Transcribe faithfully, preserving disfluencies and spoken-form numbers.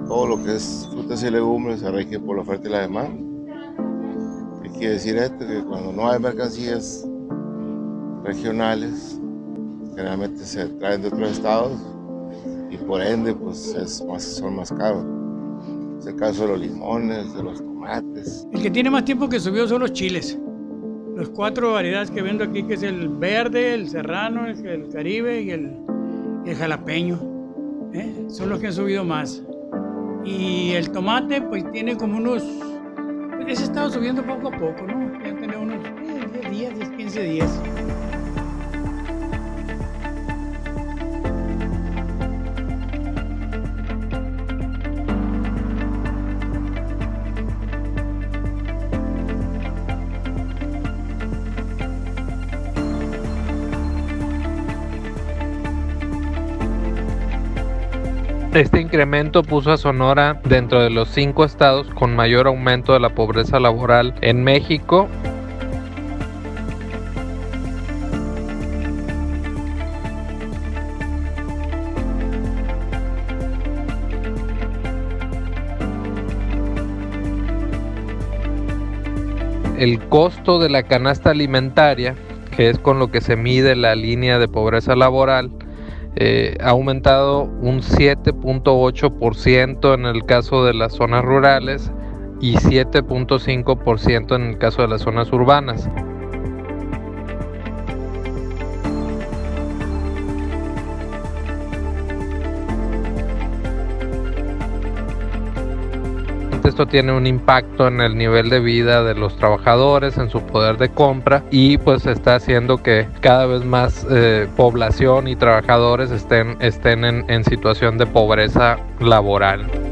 todo lo que es frutas y legumbres se rige por la oferta y la demanda. ¿Qué quiere decir esto? Que cuando no hay mercancías regionales, generalmente se traen de otros estados y por ende pues es más, son más caros. Es el caso de los limones, de los tomates. El que tiene más tiempo que subió son los chiles. Los cuatro variedades que vendo aquí, que es el verde, el serrano, el, el caribe y el, el jalapeño. ¿eh? Son los que han subido más. Y el tomate pues tiene como unos... Ese ha estado subiendo poco a poco, ¿no? Ya tiene unos eh, diez días, diez, quince días. Este incremento puso a Sonora dentro de los cinco estados con mayor aumento de la pobreza laboral en México. El costo de la canasta alimentaria, que es con lo que se mide la línea de pobreza laboral, Eh, ha aumentado un siete punto ocho por ciento en el caso de las zonas rurales y siete punto cinco por ciento en el caso de las zonas urbanas. Esto tiene un impacto en el nivel de vida de los trabajadores, en su poder de compra, y pues está haciendo que cada vez más eh, población y trabajadores estén, estén en, en situación de pobreza laboral.